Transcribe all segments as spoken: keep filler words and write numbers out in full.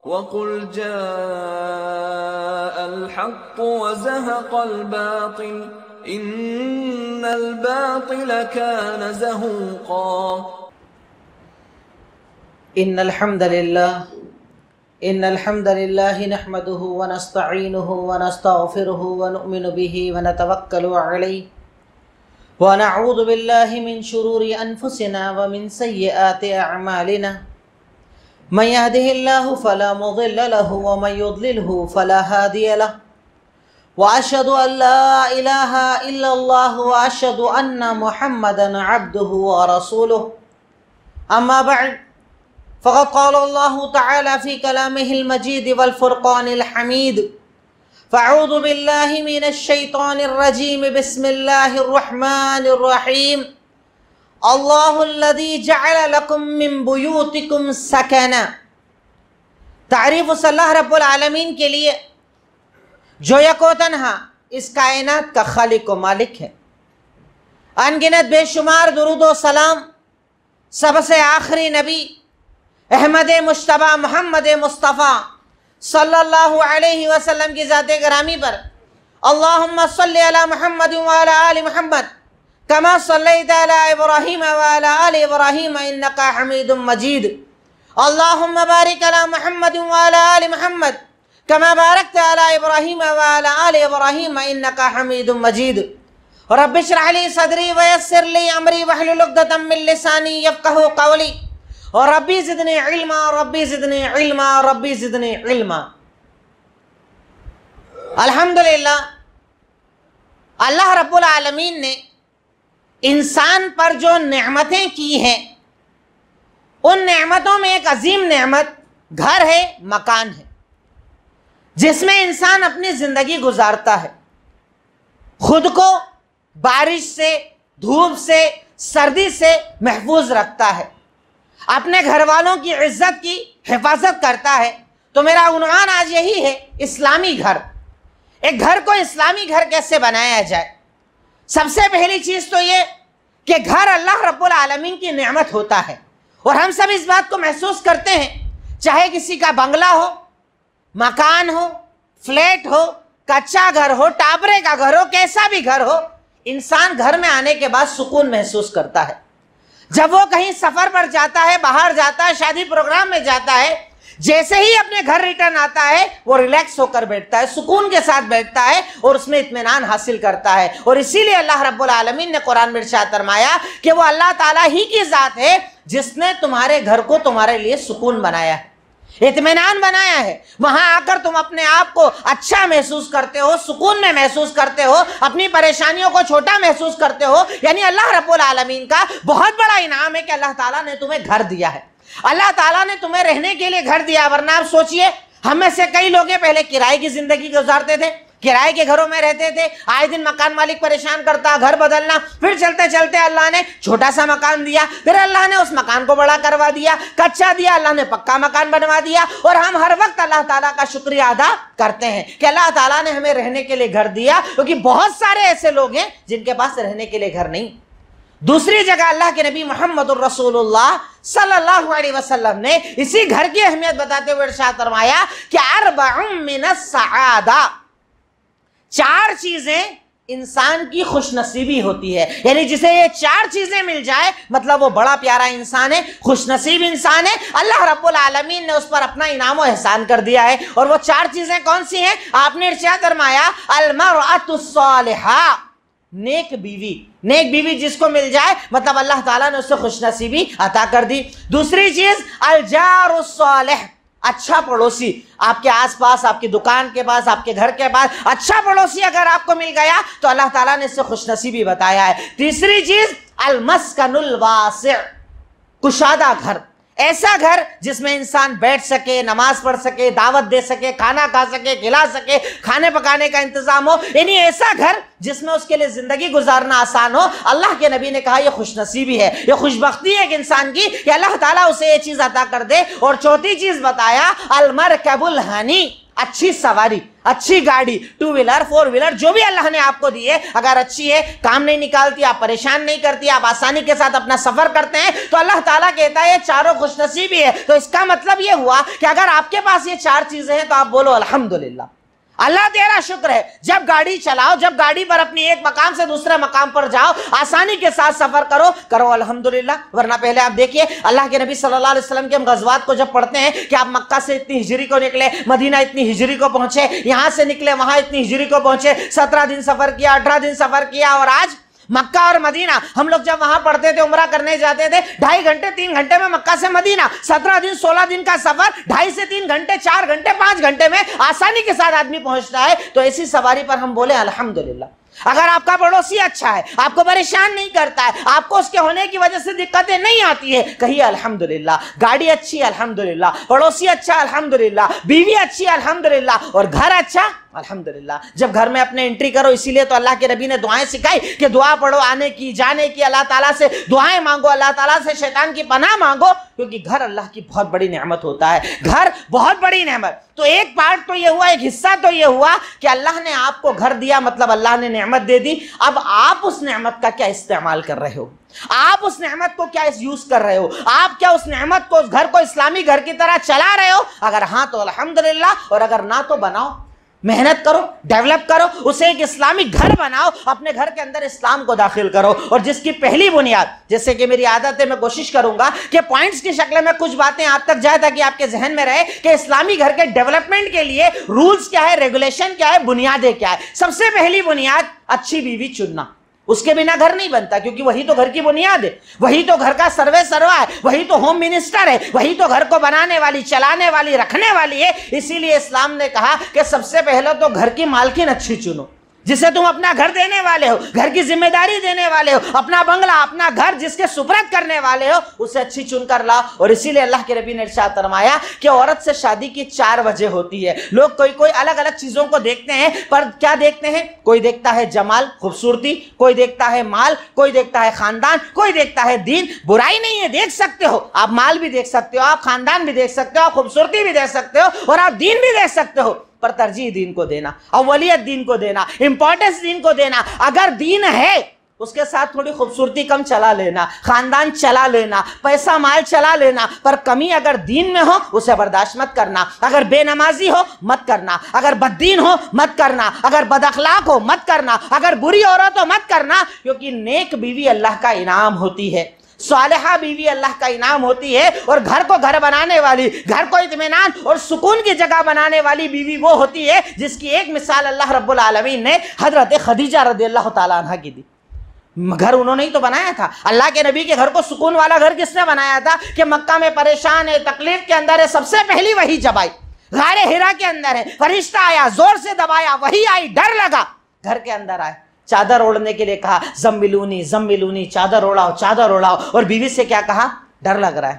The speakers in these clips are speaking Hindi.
वक़ुल जाअल हक़्क़ु व ज़हक़ल बातिल इन्नल बातिल कान ज़हूक़ा। इन्नल हम्दलिल्लाह इन्नल हम्दलिल्लाहि नहमदुहु व नस्तईनुहु व नस्तगफिरुहु व नु'मिनु बिही व नतवक्कलु अलैहि व नऊज़ु बिल्लाहि मिन शुरूरि अनफुसिना व मिन सय्यिआति अअमालिना मन यहदिहिल्लाहु फला मुज़िल्ल लहु व मन युज़लिल्हु फला हादिय लहु व अशहदु अन ला इलाहा इल्लल्लाह व अशहदु अन्ना मुहम्मदन अब्दुहु व रसूलुहु। अम्मा बअद फ़क़द क़ाल अल्लाहु तआला फ़ी कलामिहिल मजीद वल फ़ुरक़ानिल हमीद फ़अऊज़ु बिल्लाहि मिनश शैतानिर रजीम बिस्मिल्लाहिर रहमानिर रहीम। अल्लाहुल्लज़ी जअल लकुम मिन बुयूतिकुम सकना। तारीफ़ उस अल्लाह रब्बुल आलमीन के लिए जो यको तन्हा इस कायनात का खालिक व मालिक है। अनगिनत बेशुमार दुरूद व सलाम सबसे आखिरी नबी अहमद मुश्तबा मोहम्मद मुस्तफ़ा सल्लल्लाहु अलैहि वसल्लम की ज़ाते गिरामी पर अल्लाहुम्मा सल्लि अला मुहम्मद व अला आलि मुहम्मद कमा सल्लैता अला इब्राहीम व अला आलि इब्राहीम इन्नका हमीदुम मजीद। अल्लाहुम्मा बारिक अला मुहम्मद व अला आलि मुहम्मद कमा बारकता अला इब्राहीम व अला आलि इब्राहीम इन्नका हमीदुम मजीद। रब्बि इश्रह ली सदरी व यस्सिर ली अमरी वहलुल उक़दतम मिन लिसानी यफ़क़हू क़ौली और रब्बी ज़िदनी इल्मा रब्बी ज़िदनी इल्मा रब्बी ज़िदनी इल्मा। अल्हम्दुलिल्लाह, अल्लाह रब्बुल आलमीन ने इंसान पर जो नेमतें की हैं उन नेमतों में एक अजीम नेमत घर है, मकान है, जिसमें इंसान अपनी ज़िंदगी गुजारता है, खुद को बारिश से, धूप से, सर्दी से महफूज रखता है, अपने घर वालों की इज्जत की हिफाजत करता है। तो मेरा उन्वान आज यही है, इस्लामी घर। एक घर को इस्लामी घर कैसे बनाया जाए। सबसे पहली चीज तो ये कि घर अल्लाह रब्बुल आलमीन की नेमत होता है और हम सब इस बात को महसूस करते हैं, चाहे किसी का बंगला हो, मकान हो, फ्लैट हो, कच्चा घर हो, टापरे का घर हो, कैसा भी घर हो, इंसान घर में आने के बाद सुकून महसूस करता है। जब वो कहीं सफर पर जाता है, बाहर जाता है, शादी प्रोग्राम में जाता है, जैसे ही अपने घर रिटर्न आता है वो रिलैक्स होकर बैठता है, सुकून के साथ बैठता है और उसमें इत्मीनान हासिल करता है। और इसीलिए अल्लाह रब्बुल आलमीन ने कुरान में इरशाद फरमाया कि वो अल्लाह ताला ही की जात है जिसने तुम्हारे घर को तुम्हारे लिए सुकून बनाया है, इत्मीनान बनाया है। वहां आकर तुम अपने आप को अच्छा महसूस करते हो, सुकून में महसूस करते हो, अपनी परेशानियों को छोटा महसूस करते हो। यानी अल्लाह रब्बुल आलमीन का बहुत बड़ा इनाम है कि अल्लाह ताला ने तुम्हें घर दिया है, अल्लाह ताला ने तुम्हें रहने के लिए घर दिया। वरना आप सोचिए, हम में से कई लोग पहले किराए की जिंदगी गुजारते थे, किराए के घरों में रहते थे, आए दिन मकान मालिक परेशान करता, घर बदलना, फिर चलते चलते अल्लाह ने छोटा सा मकान दिया, फिर अल्लाह ने उस मकान को बड़ा करवा दिया, कच्चा दिया, अल्लाह ने पक्का मकान बनवा दिया। और हम हर वक्त अल्लाह ताला का शुक्रिया अदा करते हैं कि अल्लाह ताला ने हमें रहने के लिए घर दिया, क्योंकि बहुत सारे ऐसे लोग हैं जिनके पास रहने के लिए घर नहीं। दूसरी जगह अल्लाह के नबी मोहम्मदुर रसूलुल्लाह सल्लल्लाहु अलैहि वसल्लम ने इसी घर की अहमियत बताते हुए इरशाद फरमाया कि अरबउम मिनस सआदा, चार चीजें इंसान की खुशनसीबी होती है। यानी जिसे ये चार चीजें मिल जाए मतलब वो बड़ा प्यारा इंसान है, खुशनसीब इंसान है। अल्लाह रब्बुल आलमीन ने उस पर अपना इनाम और एहसान कर दिया है। और वो चार चीजें कौन सी हैं? आपने इरशाद फरमाया अल-मरअतुस सालिहा, नेक बीवी। नेक बीवी जिसको मिल जाए मतलब अल्लाह ताला ने उससे खुशनसीबी अता कर दी। दूसरी चीज अल-जारुस सालिह, अच्छा पड़ोसी। आपके आसपास, आपकी दुकान के पास, आपके घर के पास अच्छा पड़ोसी अगर आपको मिल गया तो अल्लाह ताला ने इससे खुशनसीबी बताया है। तीसरी चीज अल-मस्कनुल वासिअ, कुशादा घर, ऐसा घर जिसमें इंसान बैठ सके, नमाज पढ़ सके, दावत दे सके, खाना खा सके, खिला सके, खाने पकाने का इंतजाम हो, यानी ऐसा घर जिसमें उसके लिए जिंदगी गुजारना आसान हो। अल्लाह के नबी ने कहा यह खुशनसीबी है, यह खुशबख्ती है एक इंसान की कि अल्लाह ताला उसे ये चीज अता कर दे। और चौथी चीज बताया अल-मरकबुल हनी, अच्छी सवारी। अच्छी गाड़ी, टू व्हीलर, फोर व्हीलर, जो भी अल्लाह ने आपको दी है, अगर अच्छी है, काम नहीं निकालती, आप परेशान नहीं करती, आप आसानी के साथ अपना सफर करते हैं, तो अल्लाह ताला कहता है ये चारों खुशनसीबी है। तो इसका मतलब ये हुआ कि अगर आपके पास ये चार चीजें हैं तो आप बोलो अल्हम्दुलिल्लाह, अल्लाह तेरा शुक्र है। जब गाड़ी चलाओ, जब गाड़ी पर अपनी एक मकाम से दूसरे मकाम पर जाओ, आसानी के साथ सफर करो, करो अल्हम्दुलिल्लाह। वरना पहले आप देखिए अल्लाह के नबी सल्लल्लाहु अलैहि वसल्लम के हम गज़वात को जब पढ़ते हैं कि आप मक्का से इतनी हिजरी को निकले, मदीना इतनी हिजरी को पहुंचे, यहां से निकले वहां इतनी हिजरी को पहुंचे, सत्रह दिन सफर किया, अठारह दिन सफर किया, और आज मक्का और मदीना, हम लोग जब वहां पढ़ते थे, उम्रा करने जाते थे, ढाई घंटे तीन घंटे में मक्का से मदीना, सत्रह दिन सोलह दिन का सफर ढाई से तीन घंटे, चार घंटे, पांच घंटे में आसानी के साथ आदमी पहुंचता है। तो ऐसी सवारी पर हम बोले अल्हम्दुलिल्लाह। अगर आपका पड़ोसी अच्छा है, आपको परेशान नहीं करता है, आपको उसके होने की वजह से दिक्कतें नहीं आती है, कहिए अल्हम्दुलिल्लाह। गाड़ी अच्छी अल्हम्दुलिल्लाह, पड़ोसी अच्छा अल्हम्दुलिल्लाह, बीवी अच्छी अल्हम्दुलिल्लाह, और घर अच्छा अल्हम्दुलिल्लाह। जब घर में अपने एंट्री करो, इसीलिए तो अल्लाह के नबी ने दुआएं सिखाई कि दुआ पढ़ो आने की, जाने की, अल्लाह ताला से दुआएं मांगो, अल्लाह ताला से शैतान की पनाह मांगो, क्योंकि घर अल्लाह की बहुत बड़ी नेमत होता है। घर बहुत बड़ी नेमत। तो एक पार्ट तो ये हुआ, एक हिस्सा तो ये हुआ कि अल्लाह ने आपको घर दिया, मतलब अल्लाह ने नेमत दे दी। अब आप उस नेमत का क्या इस्तेमाल कर रहे हो, आप उस नेमत को क्या यूज कर रहे हो, आप क्या उस नेमत को, उस घर को इस्लामी घर की तरह चला रहे हो? अगर हाँ तो अल्हम्दुलिल्लाह, और अगर ना तो बनाओ, मेहनत करो, डेवलप करो, उसे एक इस्लामिक घर बनाओ, अपने घर के अंदर इस्लाम को दाखिल करो। और जिसकी पहली बुनियाद, जैसे कि मेरी आदत है, मैं कोशिश करूंगा कि पॉइंट्स की शक्ल में कुछ बातें आप तक जाए, ताकि आपके जहन में रहे कि इस्लामी घर के डेवलपमेंट के लिए रूल्स क्या है, रेगुलेशन क्या है, बुनियादें क्या है। सबसे पहली बुनियाद अच्छी बीवी चुनना। उसके बिना घर नहीं बनता, क्योंकि वही तो घर की बुनियाद है, वही तो घर का सर्वे सर्वा है, वही तो होम मिनिस्टर है, वही तो घर को बनाने वाली, चलाने वाली, रखने वाली है। इसीलिए इस्लाम ने कहा कि सबसे पहले तो घर की मालकिन अच्छी चुनो, जिसे तुम अपना घर देने वाले हो, घर की जिम्मेदारी देने वाले हो, अपना बंगला, अपना घर जिसके सुपुर्द करने वाले हो, उसे अच्छी चुनकर लाओ। और इसीलिए अल्लाह के नबी ने इरशाद फरमाया कि औरत से शादी की चार वजह होती है। लोग कोई कोई अलग अलग चीजों को देखते हैं, पर क्या देखते हैं? कोई देखता है जमाल, खूबसूरती, कोई देखता है माल, कोई देखता है खानदान, कोई देखता है दीन। बुराई नहीं है, देख सकते हो, आप माल भी देख सकते हो, आप खानदान भी देख सकते हो, आप खूबसूरती भी देख सकते हो, और आप दीन भी देख सकते हो, पर तरजीह दीन को देना, अव्वलियत दीन को देना, इंपॉर्टेंस दीन को देना। अगर दीन है, उसके साथ थोड़ी खूबसूरती कम चला लेना, खानदान चला लेना, पैसा माल चला लेना, पर कमी अगर दीन में हो उसे बर्दाश्त मत करना। अगर बेनमाजी हो मत करना, अगर बददीन हो मत करना, अगर बदअखलाक हो मत करना, अगर बुरी औरत हो मत करना, क्योंकि नेक बीवी अल्लाह का इनाम होती है, सालिहा बीवी अल्लाह का इनाम होती है। और घर को घर बनाने वाली, घर को इत्मीनान और सुकून की जगह बनाने वाली बीवी वो होती है जिसकी एक मिसाल अल्लाह रब्बुल आलमीन ने हजरत खदीजा रज़ियल्लाहु ताला अन्हा की दी। घर उन्होंने ही तो बनाया था। अल्लाह के नबी के घर को सुकून वाला घर किसने बनाया था? कि मक्का में परेशान है, तकलीफ के अंदर है, सबसे पहली वही जबाई, गारे हिरा के अंदर है, फरिश्ता आया, जोर से दबाया, वही आई, डर लगा, घर के अंदर आए, चादर ओढ़ने के लिए कहा, जम्मिलूनी जम्मिलूनी, चादर ओढ़ाओ चादर ओढ़ाओ। और बीवी से क्या कहा? डर लग रहा है,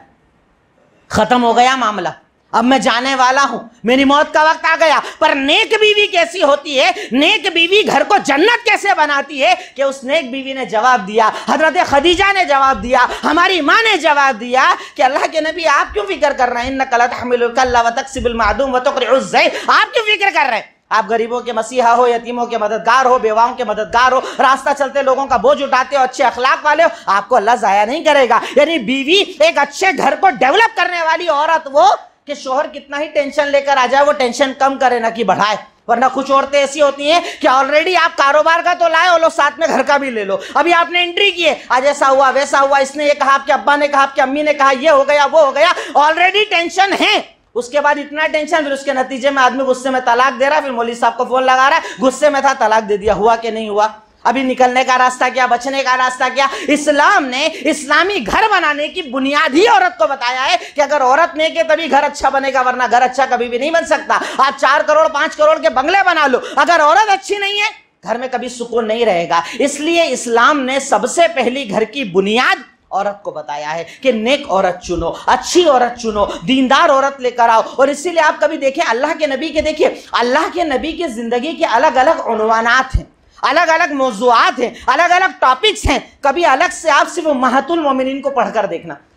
खत्म हो गया मामला, अब मैं जाने वाला हूं, मेरी मौत का वक्त आ गया। पर नेक बीवी कैसी होती है, नेक बीवी घर को जन्नत कैसे बनाती है, कि उस नेक बीवी ने जवाब दिया, हजरत खदीजा ने जवाब दिया, हमारी माँ ने जवाब दिया कि अल्लाह के नबी आप क्यों फिक्र कर रहे हैं, इन्नका लतहमिलुल कल्ला व तक्सिबुल मादूम व तुक़रिउज़ ज़ैफ़, आप क्यों फिक्र कर रहे हैं? आप गरीबों के मसीहा हो, यतीमों के मददगार हो, बेवाओं के मददगार हो, रास्ता चलते लोगों का बोझ उठाते हो, अच्छे अखलाक वाले हो, आपको अल्लाह जाया नहीं करेगा। यानी बीवी एक अच्छे घर को डेवलप करने वाली औरत वो कि शोहर कितना ही टेंशन लेकर आ जाए, वो टेंशन कम करे ना कि बढ़ाए। वरना कुछ औरतें ऐसी होती हैं कि ऑलरेडी आप कारोबार का तो लाए, वो लोग साथ में घर का भी ले लो। अभी आपने एंट्री की है, आज ऐसा हुआ वैसा हुआ, इसने ये कहा, आपके अब्बा ने कहा, आपकी अम्मी ने कहा, ये हो गया वो हो गया, ऑलरेडी टेंशन है। उसके बाद इतना टेंशन, फिर उसके नतीजे में आदमी गुस्से में तलाक दे रहा है, फिर मौलवी साहब को फोन लगा रहा है, गुस्से में था तलाक दे दिया, हुआ कि नहीं हुआ? अभी निकलने का रास्ता क्या, बचने का रास्ता क्या? इस्लाम ने इस्लामी घर बनाने की बुनियाद ही औरत को बताया है कि अगर औरत नेक है तभी घर अच्छा बनेगा, वरना घर अच्छा कभी भी नहीं बन सकता। आप चार करोड़ पांच करोड़ के बंगले बना लो, अगर औरत अच्छी नहीं है घर में कभी सुकून नहीं रहेगा। इसलिए इस्लाम ने सबसे पहली घर की बुनियाद औरत को बताया है कि नेक औरत चुनो, अच्छी औरत चुनो, दीनदार औरत लेकर आओ। और इसीलिए आप कभी देखें अल्लाह के नबी के, देखिए अल्लाह के नबी की जिंदगी के अलग अलग उन्वानात हैं, अलग अलग मौज़ूआत हैं, अलग अलग टॉपिक्स हैं। कभी अलग से आप सिर्फ उम्महातुल मोमिनीन को पढ़कर देखना,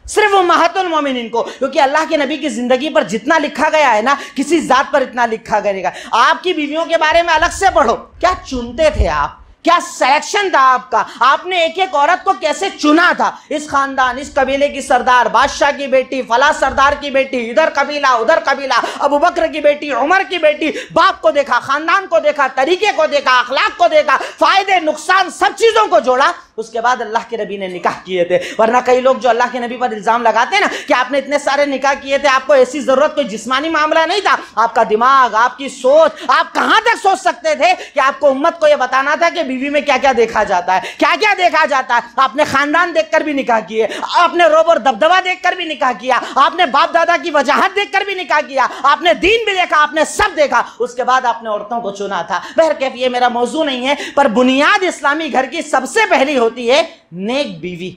सिर्फ उम्महातुल मोमिनीन को, क्योंकि अल्लाह के नबी की जिंदगी पर जितना लिखा गया है ना, किसी जात पर इतना लिखा करेगा। आपकी बीवियों के बारे में अलग से पढ़ो, क्या चुनते थे आप, क्या सिलेक्शन था आपका, आपने एक एक औरत को कैसे चुना था। इस खानदान, इस कबीले की सरदार, बादशाह की बेटी, फला सरदार की बेटी, इधर कबीला उधर कबीला, अबू बकर की बेटी, उमर की बेटी, बाप को देखा, खानदान को देखा, तरीके को देखा, अखलाक को देखा, फायदे नुकसान सब चीजों को जोड़ा, उसके बाद अल्लाह के नबी ने निकाह किए थे। वरना कई लोग जो अल्लाह के नबी पर इल्जाम लगाते हैं ना कि आपने इतने सारे निकाह किए थे, आपको ऐसी जरूरत, कोई जिस्मानी मामला नहीं था, आपका दिमाग, आपकी सोच, आप कहां तक सोच सकते थे कि आपको उम्मत को यह बताना था कि बीवी में क्या क्या देखा जाता है, क्या क्या देखा जाता है। आपने खानदान देखकर भी निकाह किए, आपने रोब और दबदबा देखकर भी निकाह किया, आपने बाप दादा की वजाहत देखकर भी निकाह किया, आपने दीन भी देखा, आपने सब देखा, उसके बाद आपने औरतों को चुना था। बहरकैफ ये मेरा मौजू नहीं है, पर बुनियाद इस्लामी घर की सबसे पहली होती है नेक बीवी,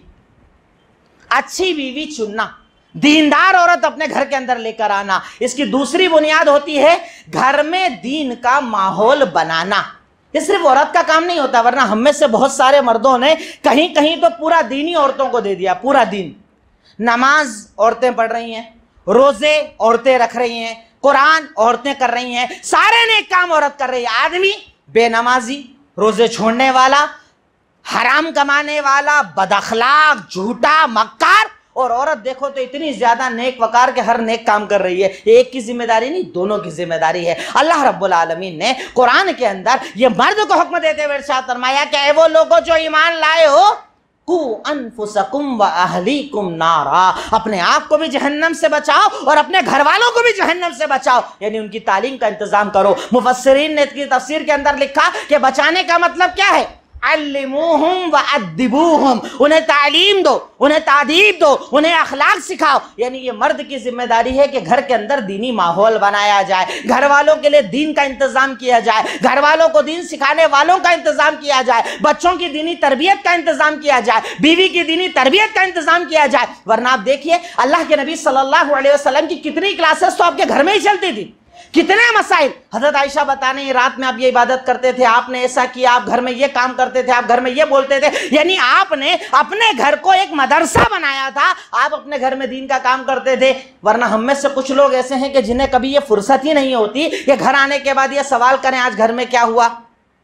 अच्छी बीवी चुनना, दीनदार औरत अपने घर के अंदर लेकर आना। इसकी दूसरी बुनियाद होती है घर में दीन का माहौल बनाना। ये सिर्फ औरत का काम नहीं होता, वरना हम में से बहुत सारे मर्दों ने कहीं कहीं तो पूरा दीन ही औरतों को दे दिया, पूरा दीन। नमाज औरतें पढ़ रही हैं, रोजे औरतें रख रही हैं, कुरान औरतें कर रही हैं, सारे नेक काम औरत कर रही है। आदमी बेनमाजी, रोजे छोड़ने वाला, हराम कमाने वाला, बदअखलाक, झूठा, मक्कार, और औरत देखो तो इतनी ज्यादा नेक वकार के हर नेक काम कर रही है। एक की जिम्मेदारी नहीं, दोनों की जिम्मेदारी है। अल्लाह रब्बुल आलमीन ने कुरान के अंदर ये मर्द को हुक्म देते हुए इरशाद फरमाया कि ऐ वो लोगों जो ईमान लाए हो, कु अनफुसकुम व अहलीकुम नारा, अपने आप को भी जहन्नम से बचाओ और अपने घर वालों को भी जहन्नम से बचाओ, यानी उनकी तालीम का इंतजाम करो। मुफस्सिरीन ने इसकी तफसीर के अंदर लिखा कि बचाने का मतलब क्या है, अल्लिमूहुम व अद्दिबूहुम, उन्हें तालीम दो, उन्हें तादीब दो, उन्हें अखलाक सिखाओ। यानी ये मर्द की जिम्मेदारी है कि घर के अंदर दीनी माहौल बनाया जाए, घर वालों के लिए दीन का इंतजाम किया जाए, घर वालों को दीन सिखाने वालों का इंतजाम किया जाए, बच्चों की दीनी तरबियत का इंतजाम किया जाए, बीवी की दीनी तरबियत का इंतजाम किया जाए। वरना आप देखिए अल्लाह के नबी सल्लल्लाहु अलैहि वसल्लम की कितनी क्लासेस तो आपके घर में ही चलती थी, कितने मसाइल। हजरत आयशा बताने रात में आप ये इबादत करते थे, आपने ऐसा किया, आप घर में ये काम करते थे, आप घर में ये बोलते थे, यानी आपने अपने घर को एक मदरसा बनाया था, आप अपने घर में दीन का काम करते थे। वरना हम में से कुछ लोग ऐसे हैं कि जिन्हें कभी ये फुर्सत ही नहीं होती कि घर आने के बाद ये सवाल करें आज घर में क्या हुआ,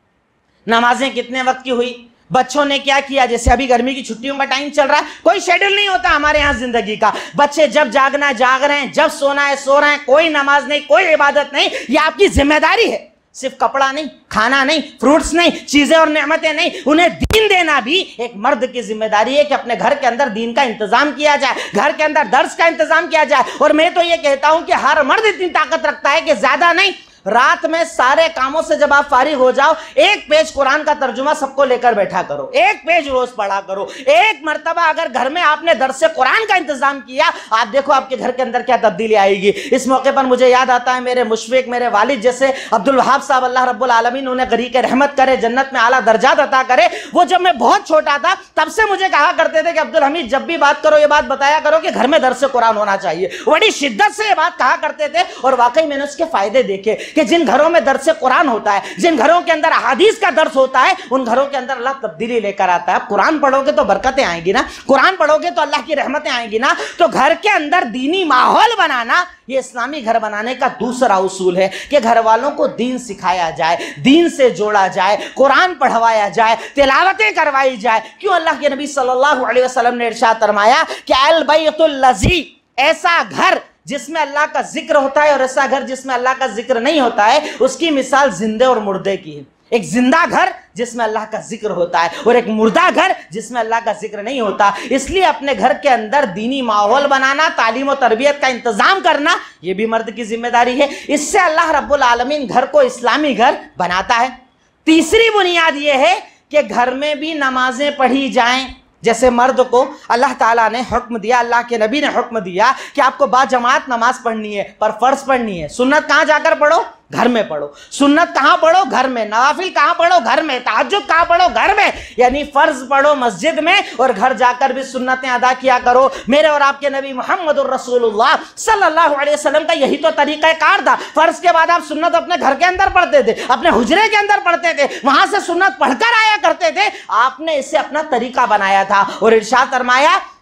नमाजें कितने वक्त की हुई, बच्चों ने क्या किया। जैसे अभी गर्मी की छुट्टियों का टाइम चल रहा है, कोई शेड्यूल नहीं होता हमारे यहाँ जिंदगी का, बच्चे जब जागना है जाग रहे हैं, जब सोना है सो रहे हैं, कोई नमाज नहीं, कोई इबादत नहीं। ये आपकी जिम्मेदारी है, सिर्फ कपड़ा नहीं, खाना नहीं, फ्रूट्स नहीं, चीजें और नेमतें नहीं, उन्हें दीन देना भी एक मर्द की जिम्मेदारी है कि अपने घर के अंदर दीन का इंतजाम किया जाए, घर के अंदर दर्स का इंतजाम किया जाए। और मैं तो ये कहता हूं कि हर मर्द इतनी ताकत रखता है कि ज्यादा नहीं, रात में सारे कामों से जब आप फारिग हो जाओ, एक पेज कुरान का तर्जुमा सबको लेकर बैठा करो, एक पेज रोज पढ़ा करो। एक मर्तबा अगर घर में आपने दर्स कुरान का इंतजाम किया, आप देखो आपके घर के अंदर क्या तब्दीली आएगी। इस मौके पर मुझे याद आता है मेरे मुशफिक, मेरे वालिद जैसे अब्दुल वहाब साहब, अल्लाह रब्बुल आलमीन उन्हें गरीक रहमत करे, जन्नत में आला दर्जात अता करे। वो जब मैं बहुत छोटा था तब से मुझे कहा करते थे कि अब्दुल हमीद जब भी बात करो ये बात बताया करो कि घर में दर्स कुरान होना चाहिए। बड़ी शिद्दत से ये बात कहा करते थे और वाकई मैंने उसके फायदे देखे कि जिन घरों में दर्स कुरान होता है, जिन घरों के अंदर अहादीस का दर्स होता है, उन घरों के अंदर अल्लाह तब्दीली लेकर आता है। कुरान पढ़ोगे तो बरकतें आएंगी ना, कुरान पढ़ोगे तो अल्लाह की रहमतें आएंगी ना। तो घर के अंदर दीनी माहौल बनाना, ये इस्लामी घर बनाने का दूसरा उसूल है कि घर वालों को दीन सिखाया जाए, दीन से जोड़ा जाए, कुरान पढ़वाया जाए, तिलावतें करवाई जाए। क्यों अल्लाह के नबी सल्लल्लाहु अलैहि वसल्लम ने इरशाद फरमाया कि अल बैतुल लज़ी, ऐसा घर जिसमें अल्लाह का जिक्र होता है और ऐसा घर जिसमें अल्लाह का जिक्र नहीं होता है, उसकी मिसाल जिंदे और मुर्दे की है। एक जिंदा घर जिसमें अल्लाह का जिक्र होता है और एक मुर्दा घर जिसमें अल्लाह का जिक्र नहीं होता। इसलिए अपने घर के अंदर दीनी माहौल बनाना, तालीम और तरबियत का इंतजाम करना, यह भी मर्द की जिम्मेदारी है। इससे अल्लाह रब्बुल आलमीन घर को इस्लामी घर बनाता है। तीसरी बुनियाद यह है कि घर में भी नमाजें पढ़ी जाएं। जैसे मर्द को अल्लाह ताला ने हुक्म दिया, अल्लाह के नबी ने हुक्म दिया कि आपको बाजमात नमाज पढ़नी है, पर फर्ज पढ़नी है। सुन्नत कहाँ जाकर पढ़ो? घर में पढ़ो। सुन्नत कहाँ पढ़ो? घर में। नवाफिल कहाँ पढ़ो? घर में। तहज्जुद कहाँ पढ़ो? घर में। यानी फर्ज पढ़ो मस्जिद में और घर जाकर भी सुन्नतें अदा किया करो। मेरे और आपके नबी मुहम्मदुर रसूलुल्लाह सल्लल्लाहु अलैहि वसल्लम का यही तो तरीका कार था। फर्ज के बाद आप सुन्नत अपने घर के अंदर पढ़ते थे, अपने हुजरे के अंदर पढ़ते थे, वहां से सुन्नत पढ़कर आया करते थे। आपने इसे अपना तरीका बनाया था और इरशाद फरमाया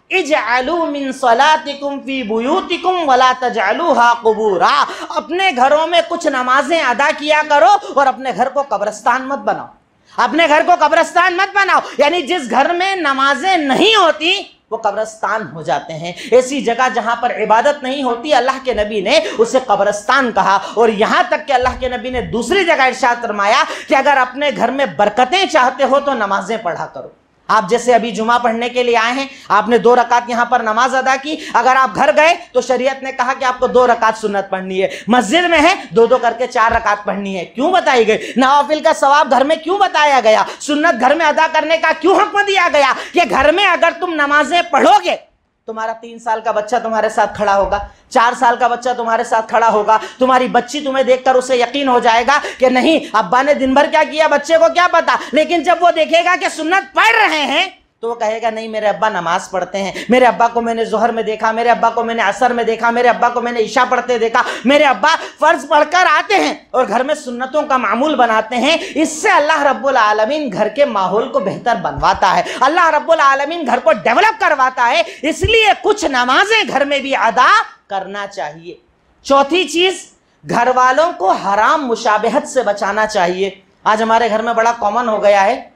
इजअलू मिन सलातिकुम फी बुयूतिकुम वला तजअलूहा कुबूरा, अपने घरों में कुछ नमाजें अदा किया करो और अपने घर को कब्रिस्तान मत बनाओ, अपने घर को कब्रिस्तान मत बनाओ। यानी जिस घर में नमाजें नहीं होती वो कब्रिस्तान हो जाते हैं। ऐसी जगह जहां पर इबादत नहीं होती अल्लाह के नबी ने उसे कब्रिस्तान कहा। और यहां तक कि अल्लाह के नबी ने दूसरी जगह इरशाद फरमाया कि अगर अपने घर में बरकतें चाहते हो तो नमाजें पढ़ा करो। आप जैसे अभी जुमा पढ़ने के लिए आए हैं, आपने दो रकात यहां पर नमाज अदा की, अगर आप घर गए तो शरीयत ने कहा कि आपको दो रकात सुन्नत पढ़नी है। मस्जिद में है दो दो करके चार रकात पढ़नी है। क्यों बताई गई? नवाफिल का सवाब घर में क्यों बताया गया? सुन्नत घर में अदा करने का क्यों हुक्म दिया गया कि घर में अगर तुम नमाजें पढ़ोगे, तुम्हारा तीन साल का बच्चा तुम्हारे साथ खड़ा होगा, चार साल का बच्चा तुम्हारे साथ खड़ा होगा, तुम्हारी बच्ची तुम्हें देखकर उसे यकीन हो जाएगा कि नहीं अब्बा ने दिन भर क्या किया बच्चे को क्या पता। लेकिन जब वो देखेगा कि सुन्नत पढ़ रहे हैं तो वो कहेगा नहीं मेरे अब्बा नमाज पढ़ते हैं, मेरे अब्बा को मैंने जोहर में देखा, मेरे अब्बा को मैंने असर में देखा, मेरे अब्बा को मैंने ईशा पढ़ते देखा, मेरे अब्बा फर्ज पढ़कर आते हैं और घर में सुन्नतों का मामूल बनाते हैं। इससे अल्लाह रब्बुल आलमीन घर के माहौल को बेहतर बनवाता है, अल्लाह रब्बुल आलमीन घर को डेवलप करवाता है। इसलिए कुछ नमाजें घर में भी अदा करना चाहिए। चौथी चीज, घर वालों को हराम मुशाबहत से बचाना चाहिए। आज हमारे घर में बड़ा कॉमन हो गया है,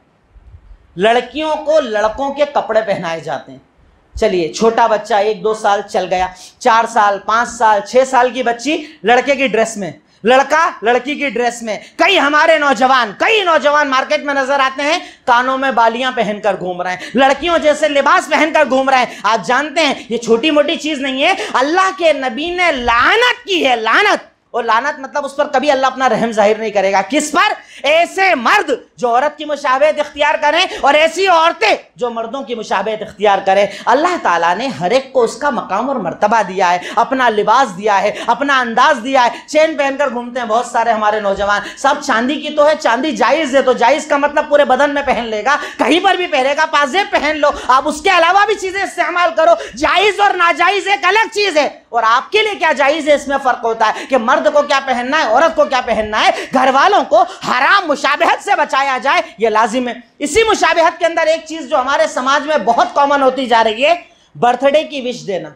लड़कियों को लड़कों के कपड़े पहनाए जाते हैं। चलिए छोटा बच्चा एक दो साल चल गया, चार साल पांच साल छह साल की बच्ची लड़के की ड्रेस में, लड़का लड़की की ड्रेस में। कई हमारे नौजवान कई नौजवान मार्केट में नजर आते हैं, कानों में बालियां पहनकर घूम रहे हैं, लड़कियों जैसे लिबास पहनकर घूम रहे हैं। आप जानते हैं ये छोटी मोटी चीज नहीं है, अल्लाह के नबी ने लानत की है, लानत। और लानत मतलब उस पर कभी अल्लाह अपना रहम जाहिर नहीं करेगा। किस पर? ऐसे मर्द जो औरत की मुशाबहत इख्तियार करें और ऐसी औरतें जो मर्दों की मुशाबहत इख्तियार करें। अल्लाह ताला ने हर एक को उसका मकाम और मर्तबा दिया है, अपना लिबास दिया है, अपना अंदाज दिया है। चेन पहनकर घूमते हैं बहुत सारे हमारे नौजवान, सब चांदी की तो है, चांदी जायज है तो जायज का मतलब पूरे बदन में पहन लेगा, कहीं पर भी पहनेगा, पाजेब पहन लो, आप उसके अलावा भी चीजें इस्तेमाल करो। जायज और नाजायज एक अलग चीज है, और आपके लिए क्या जायज है इसमें फर्क होता है कि मर्द को क्या पहनना है, औरत को क्या पहनना है। घर वालों को हराम मुशाबहत से बचाया जाए, यह लाजिम है। इसी मुशाबहत के अंदर एक चीज जो हमारे समाज में बहुत कॉमन होती जा रही है, बर्थडे की विश देना,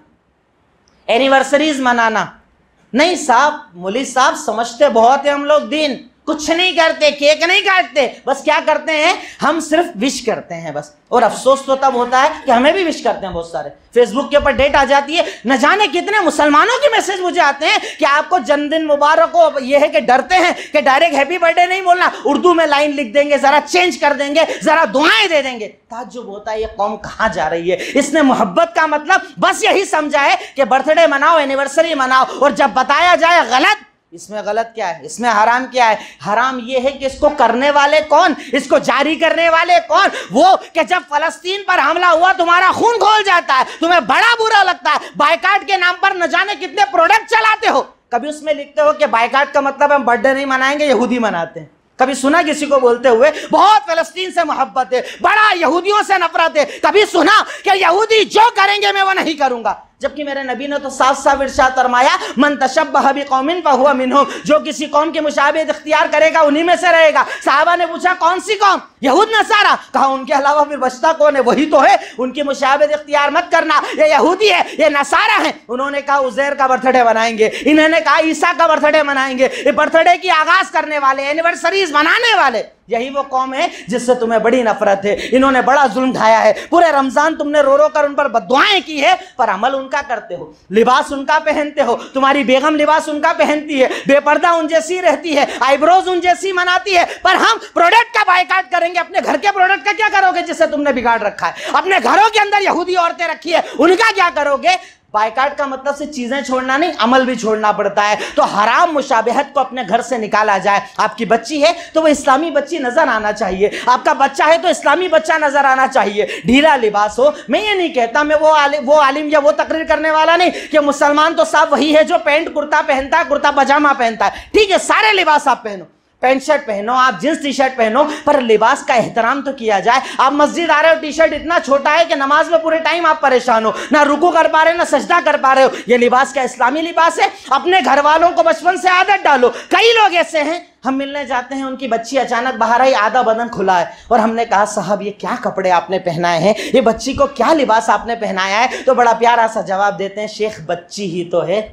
एनिवर्सरीज मनाना। नहीं साहब, मौलवी साहब समझते बहुत है हम लोग दीन, कुछ नहीं करते, केक नहीं काटते, बस क्या करते हैं हम सिर्फ विश करते हैं बस। और अफसोस तो तब होता है कि हमें भी विश करते हैं बहुत सारे, फेसबुक के ऊपर डेट आ जाती है, न जाने कितने मुसलमानों के मैसेज मुझे आते हैं कि आपको जन्मदिन मुबारक हो। ये है कि डरते हैं कि डायरेक्ट हैप्पी बर्थडे नहीं बोलना, उर्दू में लाइन लिख देंगे, जरा चेंज कर देंगे, जरा दुआएं दे देंगे। ताज्जुब होता है ये कौम कहां जा रही है। इसने मोहब्बत का मतलब बस यही समझा है कि बर्थडे मनाओ, एनिवर्सरी मनाओ, और जब बताया जाए गलत, इसमें गलत क्या है, इसमें हराम क्या है। हराम यह है कि इसको करने वाले कौन, इसको जारी करने वाले कौन। वो कि जब फलस्तीन पर हमला हुआ तुम्हारा खून खोल जाता है, तुम्हें बड़ा बुरा लगता है, बायकाट के नाम पर न जाने कितने प्रोडक्ट चलाते हो, कभी उसमें लिखते हो कि बायकाट का मतलब हम बर्थडे नहीं मनाएंगे, यहूदी मनाते हैं। कभी सुना किसी को बोलते हुए बहुत फलस्तीन से मोहब्बत है, बड़ा यहूदियों से नफरत है? कभी सुना कि यहूदी जो करेंगे मैं वो नहीं करूंगा? जबकि मेरे नबी ने तो साफ साफ इरशाद फरमाया, मन तशब्बह बिकौमिन फहुवा मिनहुम, जो किसी कौम की मुशाबहत इख्तियार करेगा उन्हीं में से रहेगा। साहबा ने पूछा कौन सी कौम? यहूद नसारा। कहा उनके अलावा फिर बचता कौन है? वही तो है, उनकी मुशाबहत इख्तियार मत करना, ये यहूदी है, ये नसारा है। उन्होंने कहा उज़ैर का बर्थडे मनाएंगे, इन्होंने कहा ईसा का बर्थडे मनाएंगे। ये बर्थडे की आगाज करने वाले, एनिवर्सरीज मनाने वाले, यही वो कौम है जिससे तुम्हें बड़ी नफरत है। इन्होंने बड़ा जुल्म ढाया है, पूरे रमजान तुमने रो रो कर उन पर बद्दुआएं की है, पर अमल उनका करते हो, लिबास उनका पहनते हो। तुम्हारी बेगम लिबास उनका पहनती है, बेपर्दा उन जैसी रहती है, आईब्रोज उन जैसी मनाती है, पर हम प्रोडक्ट का बायकाट करेंगे। अपने घर के प्रोडक्ट का क्या करोगे जिससे तुमने बिगाड़ रखा है? अपने घरों के अंदर यहूदी औरतें रखी है, उनका क्या करोगे? बायकाट का मतलब सिर्फ चीजें छोड़ना नहीं, अमल भी छोड़ना पड़ता है। तो हराम मुशाबहत को अपने घर से निकाला जाए। आपकी बच्ची है तो वो इस्लामी बच्ची नजर आना चाहिए, आपका बच्चा है तो इस्लामी बच्चा नजर आना चाहिए। ढीला लिबास हो, मैं ये नहीं कहता, मैं वो आलिम वो आलिम या वो तकरीर करने वाला नहीं कि मुसलमान तो साफ वही है जो पैंट कुर्ता पहनता है, कुर्ता पजामा पहनता है। ठीक है, सारे लिबास आप पहनो, पैंट शर्ट पहनो, आप जींस टी शर्ट पहनो, पर लिबास का एहतराम तो किया जाए। आप मस्जिद आ रहे हो, टी शर्ट इतना छोटा है कि नमाज में पूरे टाइम आप परेशान हो, ना रुकू कर पा रहे हो ना सजदा कर पा रहे हो। ये लिबास क्या इस्लामी लिबास है? अपने घर वालों को बचपन से आदत डालो। कई लोग ऐसे हैं, हम मिलने जाते हैं, उनकी बच्ची अचानक बाहर आई, आधा बदन खुला है, और हमने कहा साहब ये क्या कपड़े आपने पहनाए हैं, ये बच्ची को क्या लिबास आपने पहनाया है? तो बड़ा प्यारा सा जवाब देते हैं, शेख बच्ची ही तो है,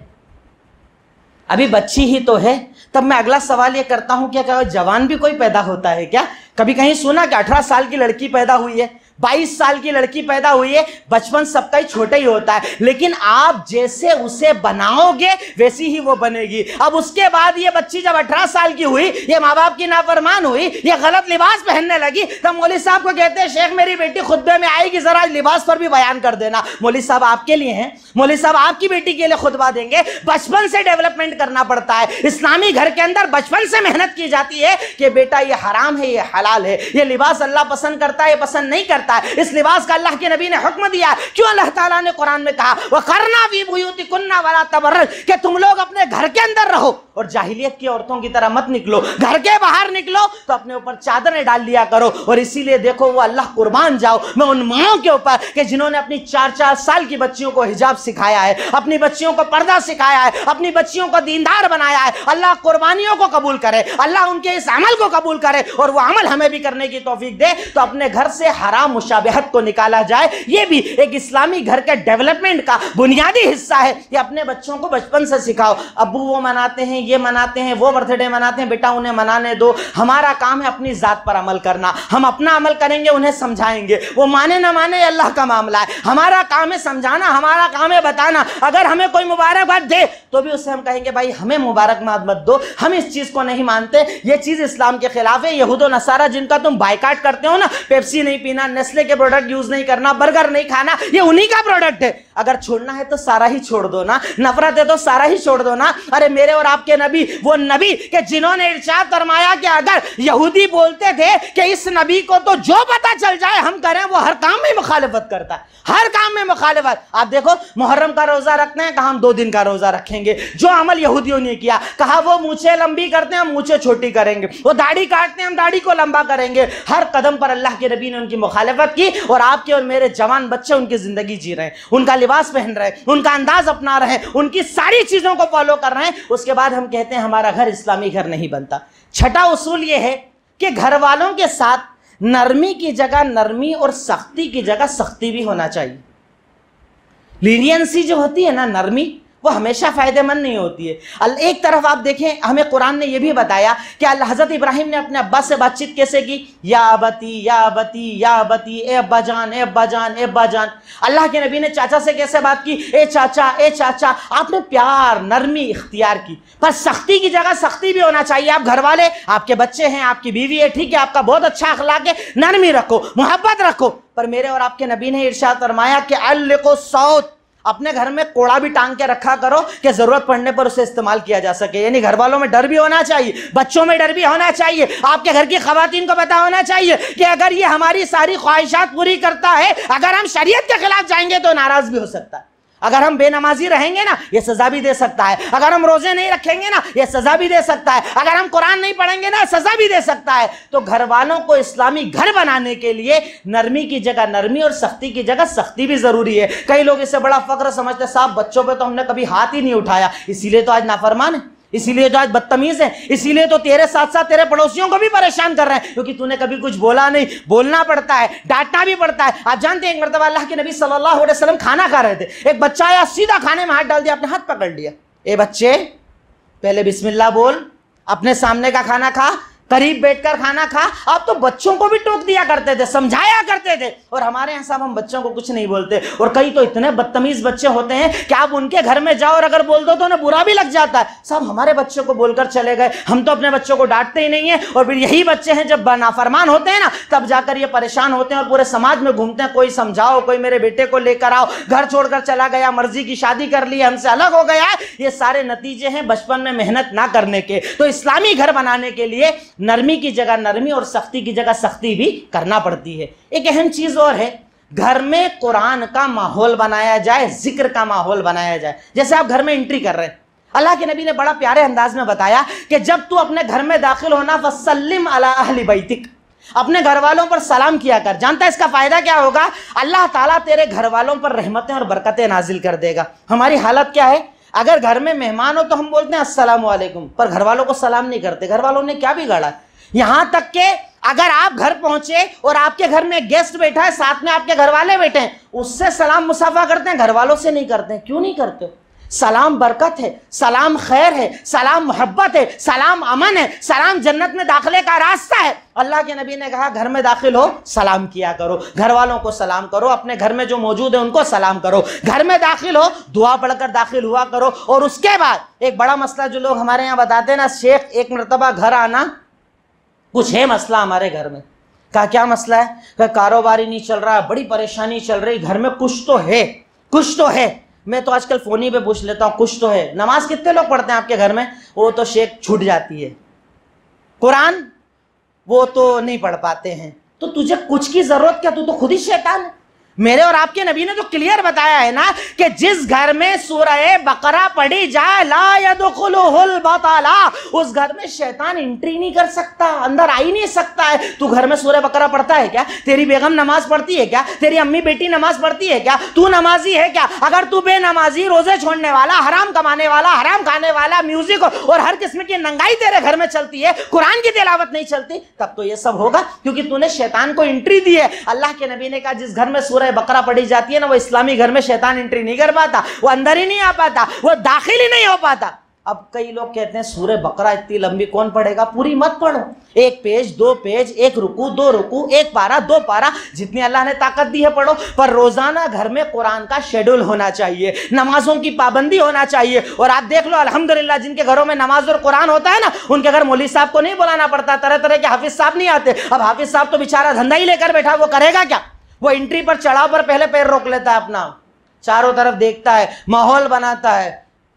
अभी बच्ची ही तो है। तब मैं अगला सवाल ये करता हूं, क्या क्या जवान भी कोई पैदा होता है क्या? कभी कहीं सुना कि अठारह साल की लड़की पैदा हुई है, बाईस साल की लड़की पैदा हुई है? बचपन सबका ही छोटा ही होता है, लेकिन आप जैसे उसे बनाओगे वैसी ही वो बनेगी। अब उसके बाद ये बच्ची जब अठारह साल की हुई, ये माँ बाप की नाफरमान हुई, ये गलत लिबास पहनने लगी, तब मौलवी साहब को कहते हैं शेख मेरी बेटी खुतबे में आएगी, जरा लिबास पर भी बयान कर देना। मौलवी साहब आपके लिए हैं, मौलवी साहब आपकी बेटी के लिए खुतबा देंगे। बचपन से डेवलपमेंट करना पड़ता है। इस्लामी घर के अंदर बचपन से मेहनत की जाती है कि बेटा ये हराम है, ये हलाल है, ये लिबास अल्लाह पसंद करता है, ये पसंद नहीं करता। इस लिबास का अल्लाह के नबी ने हुक्म दिया। क्यों अल्लाह ताला ने कुरान में कहा वक़रना फी बुयूतिकुन्ना वला तबर्रज, कि तुम लोग अपने घर के अंदर रहो और जाहिलियत की औरतों की तरह मत निकलो। घर के बाहर निकलो तो अपने ऊपर चादरें डाल लिया करो। और इसीलिए देखो वो अल्लाह कुर्बान जाओ मैं उन माओं के ऊपर कि जिन्होंने अपनी चार चार साल की बच्चियों को हिजाब सिखाया है, अपनी बच्चियों को पर्दा सिखाया है, अपनी बच्चियों को दीनदार बनाया है। अल्लाह कुर्बानियों को कबूल करे, अल्लाह उनके इस अमल को कबूल करे और वो अमल हमें भी करने की तौफीक दे। तो अपने घर से हराम मुशाबहत को निकाला जाए, ये भी एक इस्लामी घर के डेवलपमेंट का बुनियादी हिस्सा है। ये अपने बच्चों को बचपन से सिखाओ। अब्बू वो मनाते हैं, ये मनाते हैं, वो बर्थडे मनाते हैं, बेटा उन्हें मनाने दो। हमारा काम है अपनी जात पर अमल करना, हम अपना अमल करेंगे, उन्हें समझाएंगे, वो माने ना माने अल्लाह का मामला है। हमारा काम है समझाना, हमारा काम है बताना। अगर हमें कोई मुबारकबाद दे तो भी उससे हम कहेंगे भाई हमें मुबारकबाद मत दो, हम इस चीज को नहीं मानते, ये चीज इस्लाम के खिलाफ है। यहूद और नसारा जिनका तुम बायकाट करते हो ना, पेप्सी नहीं पीना, नेस्ले के प्रोडक्ट यूज नहीं करना, बर्गर नहीं खाना, ये उन्हीं का प्रोडक्ट है। अगर छोड़ना है तो सारा ही छोड़ दो ना, नफरत है तो सारा ही छोड़ दो ना। अरे मेरे और आपके नबी वो नबी के जिन्होंने इरशाद फरमाया कि अगर यहूदी बोलते थे कि इस नबी को तो जो पता चल जाए हम करें, वो हर काम में मुखालिफत करता है, हर काम में मुखालिफत। आप देखो मुहर्रम का रोजा रखते हैं, कहा हम दो दिन का रोजा रखेंगे। जो अमल यहूदियों ने किया, कहा वो मूछें लंबी करते हैं, हम मूछें छोटी करेंगे। वो दाढ़ी काटते हैं, हम दाढ़ी को लंबा करेंगे। हर कदम पर अल्लाह के नबी ने उनकी मुखालिफत की और आपके और मेरे जवान बच्चे उनकी जिंदगी जी रहे हैं, उनका लिबास पहन रहे हैं, उनका अंदाज अपना रहे हैं, उनकी सारी चीजों को फॉलो कर रहे हैं। उसके बाद हम कहते हैं हमारा घर इस्लामी घर नहीं बनता। छठा उसूल यह है कि घर वालों के साथ नरमी की जगह नरमी और सख्ती की जगह सख्ती भी होना चाहिए। लीनियंसी जो होती है ना, नरमी, वो हमेशा फायदेमंद नहीं होती है। एक तरफ आप देखें, हमें कुरान ने यह भी बताया कि अल्लाह हज़रत इब्राहिम ने अपने अब्बा से बातचीत कैसे की, या अबती या अबती या अबती, ए अब्बा जान, ए अब्बा जान, ए अब्बा जान। अल्लाह के नबी ने चाचा से कैसे बात की, ए चाचा, ए चाचा। आपने प्यार नरमी इख्तियार की, पर सख्ती की जगह सख्ती भी होना चाहिए। आप घर वाले, आपके बच्चे हैं, आपकी बीवी है, ठीक है, आपका बहुत अच्छा अखलाक है, नरमी रखो, मोहब्बत रखो। पर मेरे और आपके नबी ने इरशाद फरमाया कि अल्लिक़ु सौत, अपने घर में कोड़ा भी टांग के रखा करो कि जरूरत पड़ने पर उसे इस्तेमाल किया जा सके। यानी घर वालों में डर भी होना चाहिए, बच्चों में डर भी होना चाहिए, आपके घर की खवातीन को पता होना चाहिए कि अगर ये हमारी सारी ख्वाहिशात पूरी करता है, अगर हम शरीयत के खिलाफ जाएंगे तो नाराज भी हो सकता है। अगर हम बेनमाजी रहेंगे ना, ये सजा भी दे सकता है। अगर हम रोजे नहीं रखेंगे ना, ये सजा भी दे सकता है। अगर हम कुरान नहीं पढ़ेंगे ना, सजा भी दे सकता है। तो घर वालों को इस्लामी घर बनाने के लिए नरमी की जगह नरमी और सख्ती की जगह सख्ती भी जरूरी है। कई लोग इसे बड़ा फक्र समझते, साहब बच्चों पे तो हमने कभी हाथ ही नहीं उठाया, इसीलिए तो आज नाफरमान है, इसीलिए तो आज बदतमीज है, इसीलिए तो तेरे साथ साथ तेरे पड़ोसियों को भी परेशान कर रहे हैं, क्योंकि तूने कभी कुछ बोला नहीं। बोलना पड़ता है, डांटना भी पड़ता है। आप जानते हैं एक मरतबा अल्लाह के नबी सल्लल्लाहु अलैहि वसल्लम खाना खा रहे थे, एक बच्चा आया, सीधा खाने में हाथ डाल दिया, अपने हाथ पकड़ लिया। ए बच्चे, पहले बिस्मिल्लाह बोल, अपने सामने का खाना खा, करीब बैठकर खाना खा। आप तो बच्चों को भी टोक दिया करते थे, समझाया करते थे। और हमारे यहाँ साहब हम बच्चों को कुछ नहीं बोलते। और कई तो इतने बदतमीज बच्चे होते हैं कि आप उनके घर में जाओ और अगर बोल दो तो उन्हें बुरा भी लग जाता है, साहब हमारे बच्चों को बोलकर चले गए, हम तो अपने बच्चों को डांटते ही नहीं है। और फिर यही बच्चे हैं जब नाफरमान होते हैं ना, तब जाकर ये परेशान होते हैं और पूरे समाज में घूमते हैं, कोई समझाओ, कोई मेरे बेटे को लेकर आओ, घर छोड़कर चला गया, मर्जी की शादी कर ली, हमसे अलग हो गया। ये सारे नतीजे हैं बचपन में मेहनत ना करने के। तो इस्लामी घर बनाने के लिए नरमी की जगह नरमी और सख्ती की जगह सख्ती भी करना पड़ती है। एक अहम चीज और है, घर में कुरान का माहौल बनाया जाए, जिक्र का माहौल बनाया जाए। जैसे आप घर में एंट्री कर रहे हैं, अल्लाह के नबी ने बड़ा प्यारे अंदाज में बताया कि जब तू अपने घर में दाखिल होना फसल्लिम अला अहली बैतिक, अपने घर वालों पर सलाम किया कर। जानता है इसका फायदा क्या होगा? अल्लाह ताला तेरे घर वालों पर रहमतें और बरकतें नाजिल कर देगा। हमारी हालत क्या है? अगर घर में मेहमान हो तो हम बोलते हैं अस्सलाम वालेकुम, पर घर वालों को सलाम नहीं करते। घर वालों ने क्या बिगाड़ा? यहां तक कि अगर आप घर पहुंचे और आपके घर में गेस्ट बैठा है, साथ में आपके घर वाले बैठे हैं, उससे सलाम मुसाफा करते हैं, घर वालों से नहीं करते। क्यों नहीं करते? सलाम बरकत है, सलाम खैर है, सलाम मोहब्बत है, सलाम अमन है, सलाम जन्नत में दाखिले का रास्ता है। अल्लाह के नबी ने कहा घर में दाखिल हो सलाम किया करो, घर वालों को सलाम करो, अपने घर में जो मौजूद है उनको सलाम करो, घर में दाखिल हो दुआ पढ़कर दाखिल हुआ करो। और उसके बाद एक बड़ा मसला जो लोग हमारे यहाँ बताते हैं ना, शेख एक मरतबा घर आना, कुछ है मसला हमारे घर में। कहा क्या मसला है? कहा कारोबार ही नहीं चल रहा है, बड़ी परेशानी चल रही, घर में कुछ तो है, कुछ तो है। मैं तो आजकल फोन ही पे पूछ लेता हूँ, कुछ तो है। नमाज कितने लोग पढ़ते हैं आपके घर में? वो तो शेख छूट जाती है। कुरान वो तो नहीं पढ़ पाते हैं। तो तुझे कुछ की जरूरत क्या? तू तो खुद ही शैतान है। मेरे और आपके नबी ने तो क्लियर बताया है ना कि जिस घर में सूरह बकरा पढ़ी जाए ला यदखुलुहुल बतला, उस घर में शैतान एंट्री नहीं कर सकता, अंदर आ ही नहीं सकता है। तू घर में सूरह बकरा पढ़ता है क्या? तेरी बेगम नमाज पढ़ती है क्या? तेरी अम्मी बेटी नमाज पढ़ती है क्या? तू नमाजी है क्या? अगर तू बेनमाजी, रोजे छोड़ने वाला, हराम कमाने वाला, हराम खाने वाला, म्यूजिक और हर किस्म की नंगाई तेरे घर में चलती है, कुरान की तिलावत नहीं चलती, तब तो ये सब होगा क्योंकि तूने शैतान को एंट्री दी है। अल्लाह के नबी ने कहा जिस घर में सूरह बकरा पढ़ी जाती है ना, वो इस्लामी घर में शैतान एंट्री नहीं कर पाता, वो अंदर ही नहीं आ पाता, वो दाखिल ही नहीं हो पाता। अब कई लोग कहते हैं सूरह बकरा इतनी लंबी कौन पढ़ेगा? पूरी मत पढ़ो, एक पेज, दो पेज, एक रुकू, दो रुकू, एक पारा, दो पारा, जितनी अल्लाह ने ताकत दी है पढ़ो। पर रोजाना घर में कुरान का शेड्यूल होना चाहिए, नमाजों की पाबंदी होना चाहिए। और आप देख लो अल्हम्दुलिल्लाह जिनके घरों में नमाज और कुरान होता है ना, उनके घर मौलवी साहब को नहीं बुलाना पड़ता, तरह तरह के हाफिज साहब नहीं आते। अब हाफिज साहब तो बेचारा धंधा ही लेकर बैठा, वो करेगा क्या? वो एंट्री पर चढ़ाव पर पहले पैर रोक लेता है, अपना चारों तरफ देखता है, माहौल बनाता है।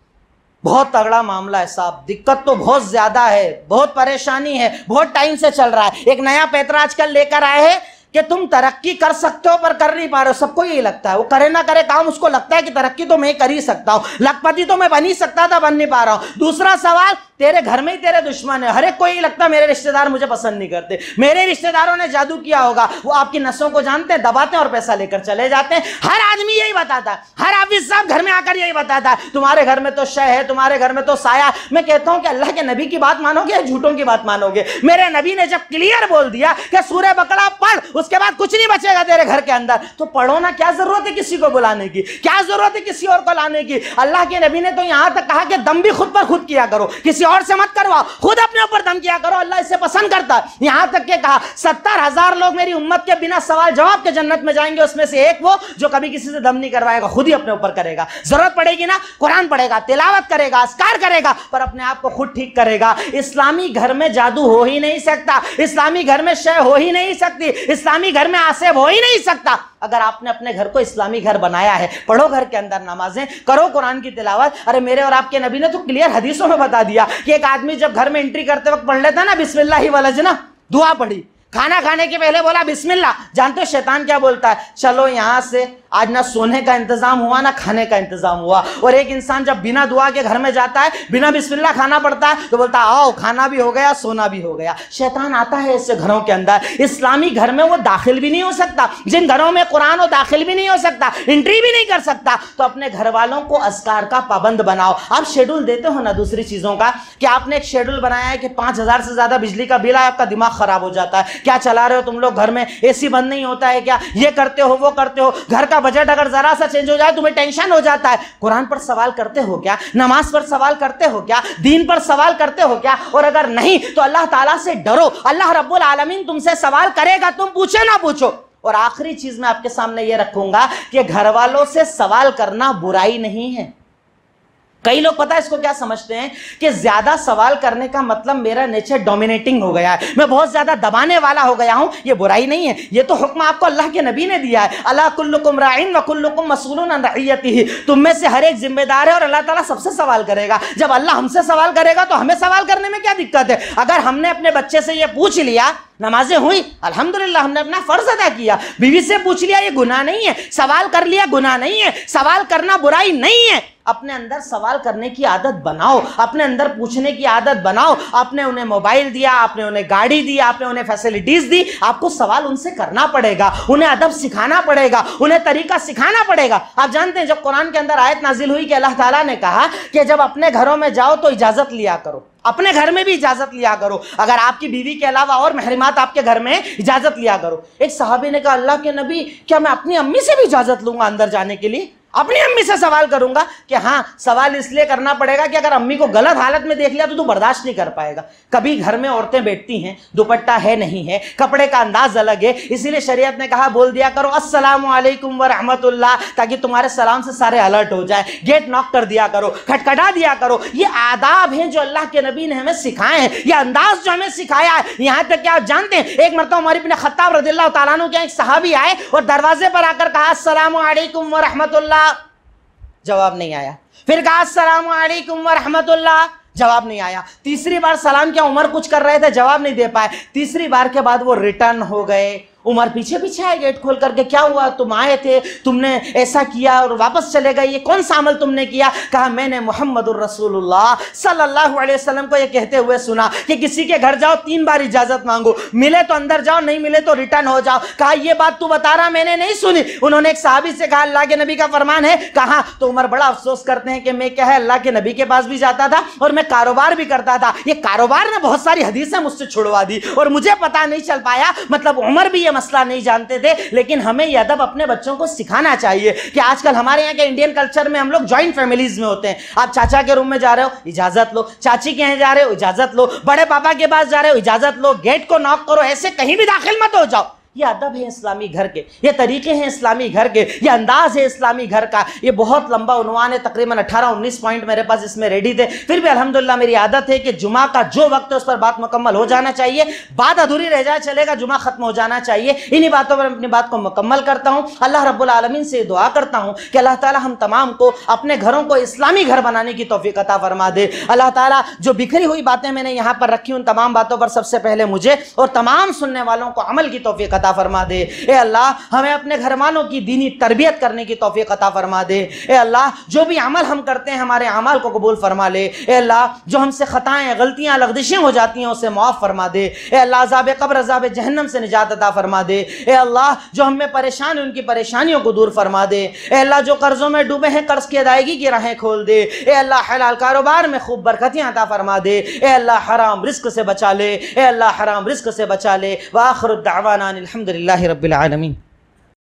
बहुत तगड़ा मामला है साहब, दिक्कत तो बहुत ज्यादा है, बहुत परेशानी है, बहुत टाइम से चल रहा है। एक नया पैतरा आजकल लेकर आए हैं कि तुम तरक्की कर सकते हो पर कर नहीं पा रहे हो। सबको यही लगता है, वो करे ना करे काम, उसको लगता है कि तरक्की तो मैं कर ही सकता हूं, लखपति तो मैं बन ही सकता था, बन नहीं पा रहा हूं। दूसरा सवाल, तेरे घर में ही तेरे दुश्मन है। हर एक को यही लगता है मेरे रिश्तेदार मुझे पसंद नहीं करते, मेरे रिश्तेदारों ने जादू किया होगा। वो आपकी नसों को जानते हैं, दबाते हैं और पैसा लेकर चले जाते हैं। हर आदमी यही बताता है, हर हाफिज साहब घर में आकर यही बताता है, तुम्हारे घर में तो शय है, तुम्हारे घर में तो साया। मैं कहता हूं कि अल्लाह के नबी की बात मानोगे या झूठों की बात मानोगे? मेरे नबी ने जब क्लियर बोल दिया कि सूरह बकरा पढ़, उसके बाद कुछ नहीं बचेगा तेरे घर के अंदर, तो पढ़ो ना। क्या जरूरत है किसी को बुलाने की? क्या जरूरत है किसी और को लाने की? अल्लाह के नबी ने तो यहां तक कहा कि दम भी खुद पर खुद किया करो, किसी और से मत करवाओ, खुद अपने ऊपर दम किया करो, अल्लाह इसे पसंद करता है। यहां तक के कहा सत्तर हजार लोग मेरी उम्मत के बिना सवाल जवाब के जन्नत में जाएंगे, उसमें से एक वो जो कभी किसी से दम नहीं करवाएगा, खुद ही अपने ऊपर करेगा। जरूरत पड़ेगी ना, कुरान पढ़ेगा, तिलावत करेगा, अस्कार करेगा, पर अपने आप को खुद ठीक करेगा। इस्लामी घर में जादू हो ही नहीं सकता, इस्लामी घर में शय हो ही नहीं सकती, इस्लामी घर में आसेब हो ही नहीं सकता। अगर आपने अपने घर को इस्लामी घर बनाया है, पढ़ो घर के अंदर नमाजें, करो कुरान की तिलावत। अरे मेरे और आपके नबी ने तो क्लियर हदीसों में बता दिया कि एक आदमी जब घर में एंट्री करते वक्त पढ़ लेता ना बिस्मिल्लाह वलजना, दुआ पढ़ी, खाना खाने के पहले बोला बिस्मिल्लाह। जानते हो शैतान क्या बोलता है? चलो यहां से आज ना सोने का इंतजाम हुआ ना खाने का इंतजाम हुआ। और एक इंसान जब बिना दुआ के घर में जाता है, बिना बिस्मिल्लाह खाना पड़ता है, तो बोलता है आओ खाना भी हो गया, सोना भी हो गया। शैतान आता है ऐसे घरों के अंदर। इस्लामी घर में वो दाखिल भी नहीं हो सकता, जिन घरों में कुरान हो दाखिल भी नहीं हो सकता, एंट्री भी नहीं कर सकता। तो अपने घर वालों को अस्कार का पाबंद बनाओ। आप शेड्यूल देते हो ना दूसरी चीजों का, कि आपने एक शेड्यूल बनाया है कि पांच हजार से ज्यादा बिजली का बिल है, आपका दिमाग खराब हो जाता है। क्या चला रहे हो तुम लोग घर में? एसी बंद नहीं होता है क्या? ये करते हो वो करते हो, घर का बजट अगर जरा सा चेंज हो जाए तुम्हें टेंशन हो जाता है। कुरान पर सवाल करते हो क्या? नमाज पर सवाल करते हो क्या? दीन पर सवाल करते हो क्या? और अगर नहीं तो अल्लाह ताला से डरो, अल्लाह रब्बुल आलमीन तुमसे सवाल करेगा, तुम पूछे ना पूछो। और आखिरी चीज मैं आपके सामने ये रखूंगा कि घर वालों से सवाल करना बुराई नहीं है। कई लोग पता है इसको क्या समझते हैं कि ज्यादा सवाल करने का मतलब मेरा नेचर डोमिनेटिंग हो गया है, मैं बहुत ज्यादा दबाने वाला हो गया हूं। ये बुराई नहीं है, ये तो हुक्म आपको अल्लाह के नबी ने दिया है। अला कुल्लुकुम राइन व कुल्लुकुम मसऊलुन अन रइयतिही, तुम में से हर एक जिम्मेदार है और अल्लाह ताला सबसे सवाल करेगा। जब अल्लाह हमसे सवाल करेगा तो हमें सवाल करने में क्या दिक्कत है? अगर हमने अपने बच्चे से ये पूछ लिया, नमाजें हुई अल्हम्दुलिल्लाह, हमने अपना फर्ज अदा किया, बीवी से पूछ लिया, ये गुनाह नहीं है। सवाल कर लिया, गुनाह नहीं है। सवाल करना बुराई नहीं है। अपने अंदर सवाल करने की आदत बनाओ, अपने अंदर पूछने की आदत बनाओ। आपने उन्हें मोबाइल दिया, आपने उन्हें गाड़ी दी, आपने उन्हें फैसिलिटीज दी, आपको सवाल उनसे करना पड़ेगा, उन्हें अदब सिखाना पड़ेगा, उन्हें तरीका सिखाना पड़ेगा। आप जानते हैं जब कुरान के अंदर आयत नाजिल हुई कि अल्लाह ताला ने कहा कि जब अपने घरों में जाओ तो इजाजत लिया करो, अपने घर में भी इजाजत लिया करो, अगर आपकी बीवी के अलावा और महरिमात आपके घर में, इजाजत लिया करो। एक सहाबी ने कहा अल्लाह के नबी, क्या मैं अपनी अम्मी से भी इजाजत लूंगा अंदर जाने के लिए? अपनी अम्मी से सवाल करूंगा? कि हाँ, सवाल इसलिए करना पड़ेगा कि अगर अम्मी को गलत हालत में देख लिया तो तू बर्दाश्त नहीं कर पाएगा। कभी घर में औरतें बैठती हैं, दुपट्टा है नहीं है, कपड़े का अंदाज अलग है, इसीलिए शरीयत ने कहा बोल दिया करो अस्सलामु अलैकुम व रहमतुल्लाह, ताकि तुम्हारे सलाम से सारे अलर्ट हो जाए। गेट नॉक कर दिया करो, खटखटा दिया करो। ये आदाब हैं जो अल्लाह के नबी ने हमें सिखाए हैं, ये अंदाज जो हमें सिखाया है। यहाँ तक कि आप जानते हैं एक मरतबा उमर इब्न खत्ताब रज़ियल्लाहु ताला अन्हु के एक सहाबी आए और दरवाजे पर आकर कहा अस्सलामु अलैकुम व रहमतुल्लाह, जवाब नहीं आया। फिर कहा अस्सलामु अलैकुम व रहमतुल्लाह, जवाब नहीं आया। तीसरी बार सलाम किया, उमर कुछ कर रहे थे, जवाब नहीं दे पाए। तीसरी बार के बाद वो रिटर्न हो गए। उमर पीछे पीछे आए गेट खोल करके, क्या हुआ, तुम आए थे, तुमने ऐसा किया और वापस चले गए, ये कौन सा अमल तुमने किया? कहा मैंने मुहम्मदुर रसूलुल्लाह सल्लल्लाहु अलैहि वसल्लम को ये कहते हुए सुना कि किसी के घर जाओ तीन बार इजाजत मांगो, मिले तो अंदर जाओ, नहीं मिले तो रिटर्न हो जाओ। कहा ये बात तू बता रहा, मैंने नहीं सुनी। उन्होंने एक सहाबी से कहा अल्लाह के नबी का फरमान है। कहा तो उमर बड़ा अफसोस करते हैं कि मैं क्या है अल्लाह के नबी के पास भी जाता था और मैं कारोबार भी करता था, ये कारोबार ने बहुत सारी हदीसें मुझसे छुड़वा दी और मुझे पता नहीं चल पाया। मतलब उमर भी ये मसला नहीं जानते थे, लेकिन हमें यह अदब अपने बच्चों को सिखाना चाहिए कि आजकल हमारे यहाँ के इंडियन कल्चर में हम लोग जॉइंट फैमिलीज में होते हैं। आप चाचा के रूम में जा रहे हो, इजाजत लो, चाची के यहाँ जा रहे हो, इजाजत लो, बड़े पापा के पास जा रहे हो, इजाजत लो, गेट को नॉक करो, ऐसे कहीं भी दाखिल मत हो जाओ। ये अदब है इस्लामी घर के, ये तरीके हैं इस्लामी घर के, ये अंदाज है इस्लामी घर का। ये बहुत लंबा उन्वान है, तकरीबन अठारह उन्नीस पॉइंट मेरे पास इसमें रेडी थे, फिर भी अल्हम्दुलिल्लाह मेरी आदत है कि जुमा का जो वक्त है उस पर बात मुकम्मल हो जाना चाहिए। बात अधूरी रह जाए चलेगा, जुमा खत्म हो जाना चाहिए। इन्हीं बातों पर अपनी बात को मुकम्मल करता हूँ। अल्लाह रब्बुल आलमीन से दुआ करता हूँ कि अल्लाह ताला हम तमाम को अपने घरों को इस्लामी घर बनाने की तौफीक अता फरमा दे। अल्लाह ताला जो बिखरी हुई बातें मैंने यहाँ पर रखी, उन तमाम बातों पर सबसे पहले मुझे और तमाम सुनने वालों को अमल की तौफीक अता फरमा दे। ए अल्लाह हमें अपने घर वालों की दीनी तरबियत करने की तौफीक अता फरमा दे। ए अल्लाह जो भी अमल हम करते हैं हमारे अमाल को कबूल फरमा ले। ए अल्लाह जो हमसे खताएं गलतियां लग़ज़िशें हो जाती हैं उसे माफ़ फरमा दे। ए अल्लाह अज़ाब क़ब्र अज़ाब जहन्नम से निजात अता फरमा दे। ए अल्लाह जो हमें परेशान उनकी परेशानियों को दूर फरमा दे। ए अल्लाह जो कर्ज़ों में डूबे हैं कर्ज़ की अदायगी की राहें खोल दे। ए अल्लाह हलाल कारोबार में खूब बरकतियां अता फरमा दे। ए अल्लाह हराम रिस्क से बचा ले। ए अल्लाह हराम रिस्क से बचा ले। व आखिरु दावाना अनिल हम्दुलिल्लाहि रब्बिल आलमीन।